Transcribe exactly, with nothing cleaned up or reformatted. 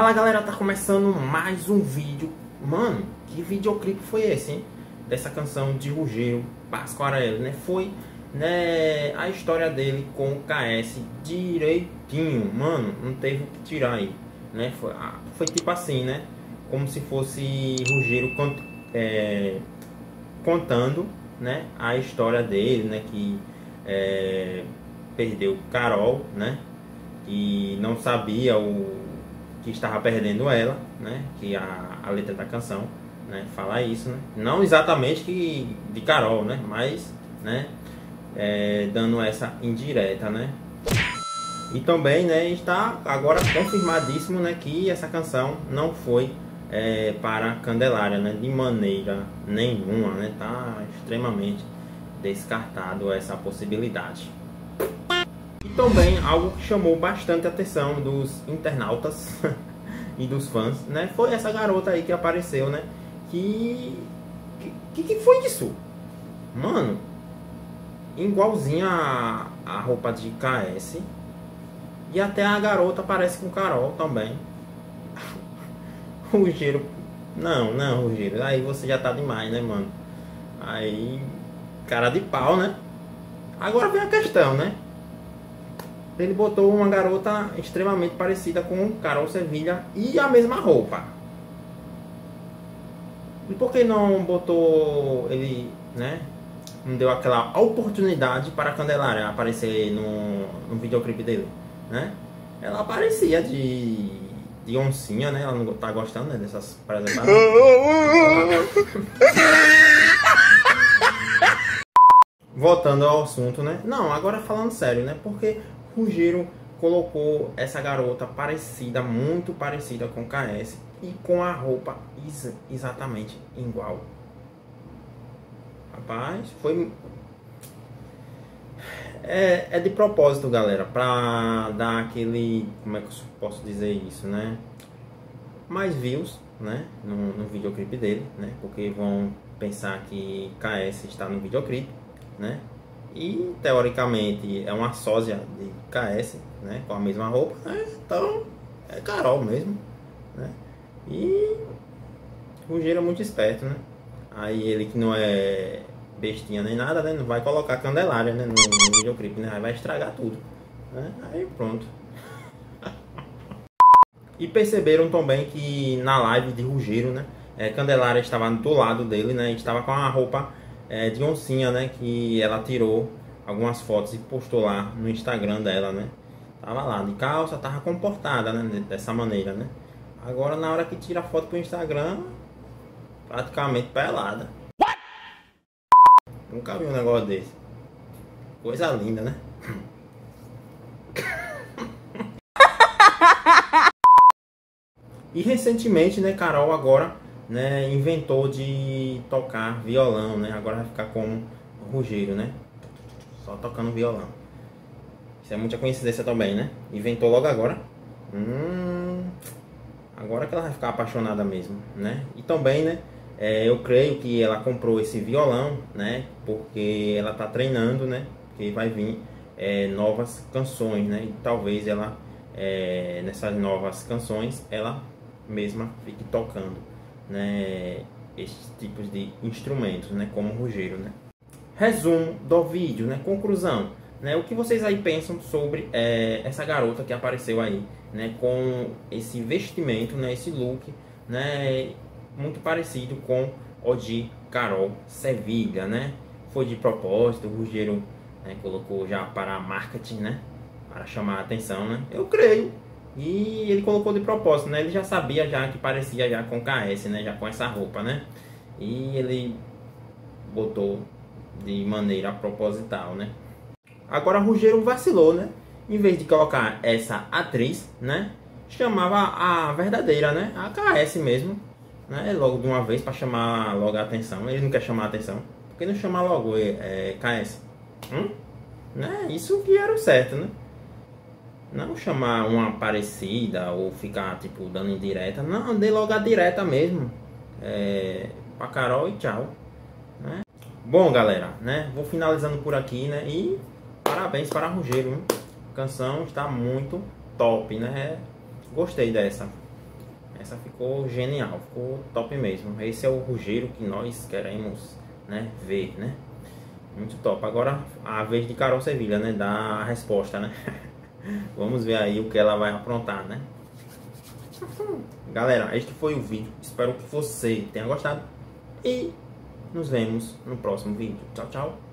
Fala galera, tá começando mais um vídeo. Mano, que videoclipe foi esse, hein? Dessa canção de Ruggeiro Pasquarelli, né? Foi, né, a história dele com o K S direitinho. Mano, não teve o que tirar aí, né? Foi, foi tipo assim, né? Como se fosse Ruggeiro cont, é, contando, né, a história dele, né? Que é, perdeu Carol, né? E não sabia o que estava perdendo ela, né? Que a, a letra da canção, né, fala isso, né? Não exatamente que de Carol, né? Mas, né, é, dando essa indireta, né? E também, né, está agora confirmadíssimo, né, que essa canção não foi é, para Candelária, né? De maneira nenhuma, né? Tá extremamente descartado essa possibilidade. E também algo que chamou bastante a atenção dos internautas e dos fãs, né, foi essa garota aí que apareceu, né, que que, que foi isso? Mano, igualzinha a, a roupa de K S, e até a garota parece com Carol também. Ruggeiro, não, não, Ruggeiro, aí você já tá demais, né, mano? Aí, cara de pau, né? Agora vem a questão, né? Ele botou uma garota extremamente parecida com Carol Sevilha e a mesma roupa. E por que não botou ele, né? Não deu aquela oportunidade para a Candelária aparecer no, no videoclipe dele, né? Ela aparecia de, de oncinha, né? Ela não tá gostando, né, dessas preservadas. Voltando ao assunto, né? Não, agora falando sério, né? Porque Ruggeiro colocou essa garota parecida, muito parecida com K S e com a roupa ex exatamente igual. Rapaz, foi... É, é de propósito, galera, pra dar aquele... Como é que eu posso dizer isso, né? Mais views, né? No, no videoclipe dele, né? Porque vão pensar que K S está no videoclipe, né? E teoricamente é uma sósia de K S, né, com a mesma roupa, né? Então é Carol mesmo, né? E o Ruggeiro é muito esperto, né? Aí ele, que não é bestinha nem nada, né, não vai colocar Candelária, né, no, no videoclipe, né? Aí vai estragar tudo, né? Aí pronto. E perceberam também que na live de Ruggeiro, né, é, Candelária estava do lado dele, né? E estava com a roupa É, de oncinha, né, que ela tirou algumas fotos e postou lá no Instagram dela, né? Tava lá de calça, tava comportada, né, dessa maneira, né? Agora na hora que tira a foto pro Instagram, praticamente pelada. What? Nunca vi um negócio desse. Coisa linda, né? E recentemente, né, Carol agora, né, inventou de tocar violão, né? Agora vai ficar como Ruggeiro, né? Só tocando violão. Isso é muita coincidência também, né? Inventou logo agora. Hum, agora que ela vai ficar apaixonada mesmo, né? E também, né, é, eu creio que ela comprou esse violão, né, porque ela tá treinando, né? Porque vai vir é, novas canções, né? E talvez ela, é, nessas novas canções, ela mesma fique tocando, né, esses tipos de instrumentos, né, como Ruggeiro, né? Resumo do vídeo, né? Conclusão, né? O que vocês aí pensam sobre é, essa garota que apareceu aí, né, com esse vestimento, né, esse look, né, muito parecido com o de Carol Sevilha, né? Foi de propósito, o Ruggeiro, né, colocou já para marketing, né, para chamar a atenção, né? Eu creio. E ele colocou de propósito, né? Ele já sabia já que parecia já com K S, né? Já com essa roupa, né? E ele botou de maneira proposital, né? Agora Ruggeiro vacilou, né? Em vez de colocar essa atriz, né, chamava a verdadeira, né? A K S mesmo, né? Logo de uma vez para chamar logo a atenção. Ele não quer chamar a atenção. Por que não chamar logo é, K S? Hum? Né? Isso que era o certo, né? Não chamar uma parecida ou ficar tipo dando indireta. Não, dê logo a direta mesmo, é, pra Carol e tchau, né? Bom galera, né, vou finalizando por aqui, né? E parabéns para Ruggeiro, hein? A canção está muito top, né? Gostei dessa. Essa ficou genial, ficou top mesmo. Esse é o rugeiro que nós queremos, né, ver, né? Muito top. Agora a vez de Carol Sevilha, né, dar a resposta, né? Vamos ver aí o que ela vai aprontar, né? Galera, este foi o vídeo. Espero que você tenha gostado. E nos vemos no próximo vídeo. Tchau, tchau.